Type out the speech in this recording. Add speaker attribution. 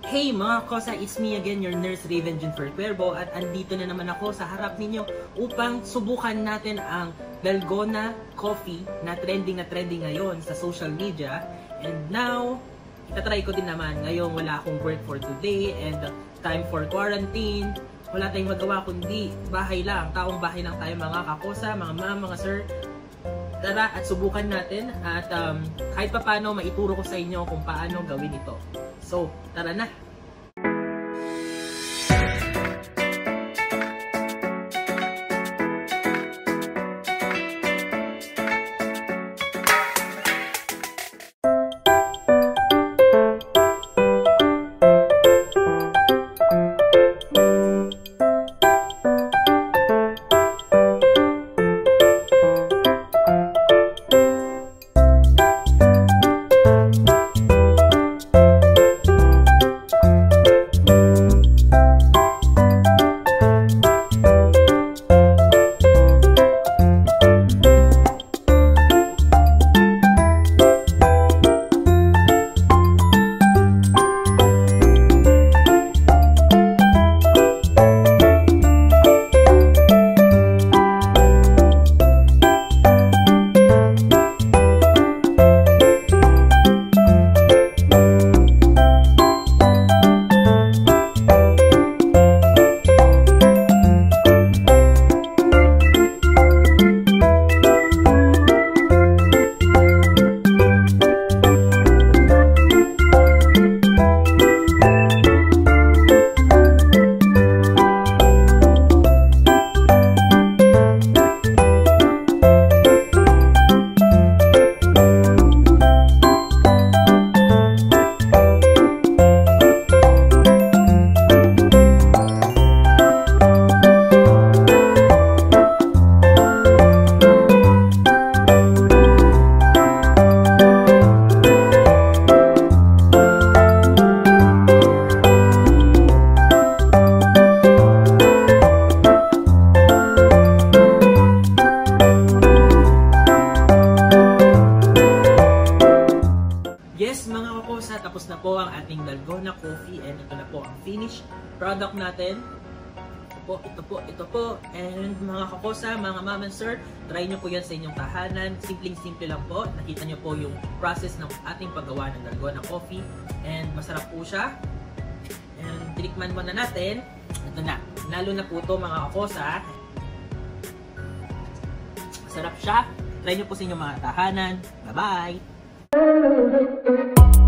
Speaker 1: Hey mga kosa, it's me again, your nurse Raven Junfer Cuervo, at andito na naman ako sa harap ninyo upang subukan natin ang Dalgona Coffee na trending ngayon sa social media. And now, itatry ko din naman. Ngayon wala akong work for today and time for quarantine. Wala tayong magawa kundi bahay lang, taong bahay lang tayo mga kakosa, mga ma'am, mga sir. Tara at subukan natin at kahit pa paano maituro ko sa inyo kung paano gawin ito. So, tara na! Yes mga kakosa, tapos na po ang ating Dalgona Coffee and ito na po ang finished product natin. Ito po. And mga kakosa, mga ma'am and sir, try nyo po yan sa inyong tahanan. Simpleng-simple lang po. Nakita nyo po yung process ng ating paggawa ng Dalgona Coffee. And masarap po siya. And tinikman mo na natin. Ito na. Lalo na po ito mga kakosa. Masarap siya. Try nyo po sa inyong mga tahanan. Bye-bye!